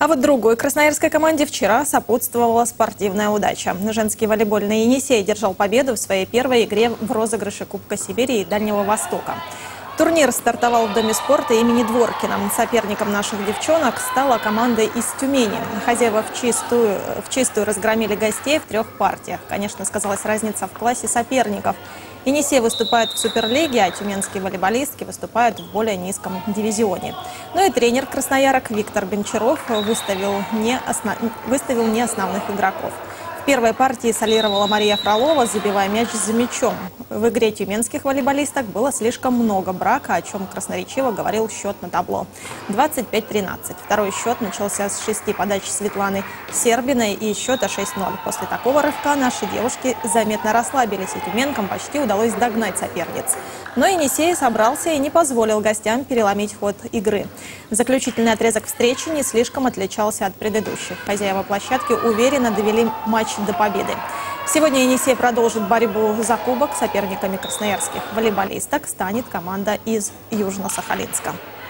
А вот другой красноярской команде вчера сопутствовала спортивная удача. Женский волейбольный «Енисей» держал победу в своей первой игре в розыгрыше Кубка Сибири и Дальнего Востока. Турнир стартовал в Доме спорта имени Дворкина. Соперником наших девчонок стала команда из Тюмени. Хозяева в чистую разгромили гостей в 3 партиях. Конечно, сказалась разница в классе соперников. «Енисей» выступает в Суперлиге, а тюменские волейболистки выступают в более низком дивизионе. Ну и тренер красноярок Виктор Гончаров выставил не основных игроков. В первой партии солировала Мария Фролова, забивая мяч за мячом. В игре тюменских волейболисток было слишком много брака, о чем красноречиво говорил счет на табло. 25-13. Второй счет начался с 6 подач Светланы Сербиной и счета 6-0. После такого рывка наши девушки заметно расслабились, и тюменкам почти удалось догнать соперниц. Но «Енисей» собрался и не позволил гостям переломить ход игры. Заключительный отрезок встречи не слишком отличался от предыдущих. Хозяева площадки уверенно довели матч до победы. Сегодня «Енисей» продолжит борьбу за кубок. Соперниками красноярских волейболисток станет команда из Южно-Сахалинска.